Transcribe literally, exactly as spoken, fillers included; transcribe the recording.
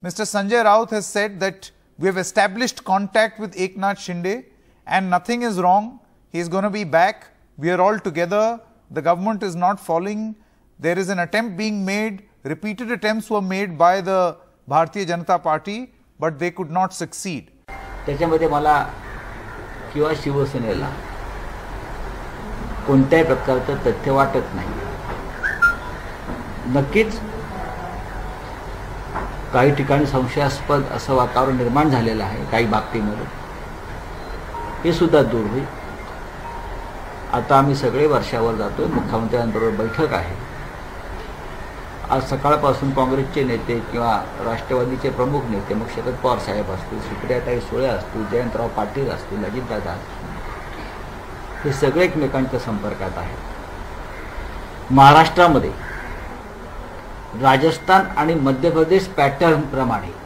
Mr Sanjay Raut has said that we have established contact with Eknath Shinde and nothing is wrong. He is going to be back. We are all together. The government is not falling. There is an attempt being made. Repeated attempts were made by the Bharatiya Janata Party, but they could not succeed. त्याच्यामध्ये मला किंवा शिवसेनेला कोणत्याही प्रकारचं तथ्य वाटत नाही. नक्कीच काही ठिकाणी संशयास्पद असं वातावरण निर्माण झालेलं आहे काही बाबतीमध्ये. हे सुद्धा दूर होईल. आता आम्ही सगळे वर्षावर जातोय. मुख्यमंत्र्यांबरोबर बैठक आहे. आज सकाळपासून काँग्रेसचे नेते किंवा राष्ट्रवादीचे प्रमुख नेते मग शरद पवार साहेब असतील, सुप्रियाताई सुळे असतील, जयंतराव पाटील असतील, अजितदादा असतील, हे सगळे एकमेकांच्या संपर्कात आहेत. महाराष्ट्रामध्ये राजस्थान आणि मध्य प्रदेश पॅटर्न प्रमाणे